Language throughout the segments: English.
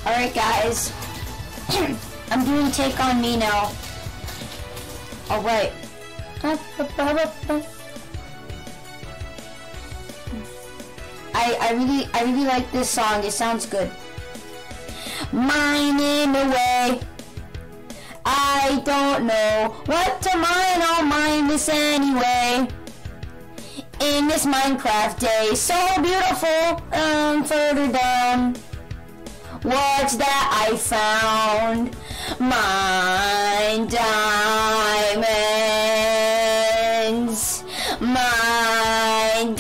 Alright guys, I'm doing Take On Me now. Alright. I really like this song, it sounds good. Mining away, I don't know what to mine, I'll mine this anyway. In this Minecraft day, so beautiful, further down. What's that I found? Mine diamonds. Mine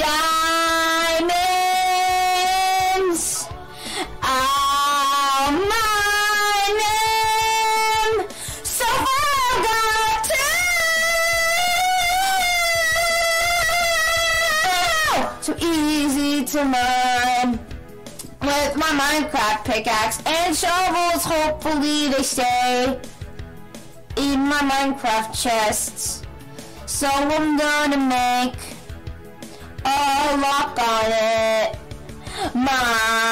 diamonds. I'll mine them. So far got to. So easy to mine. With my Minecraft pickaxe and shovels, hopefully they stay in my Minecraft chests. So I'm gonna make a lock on it.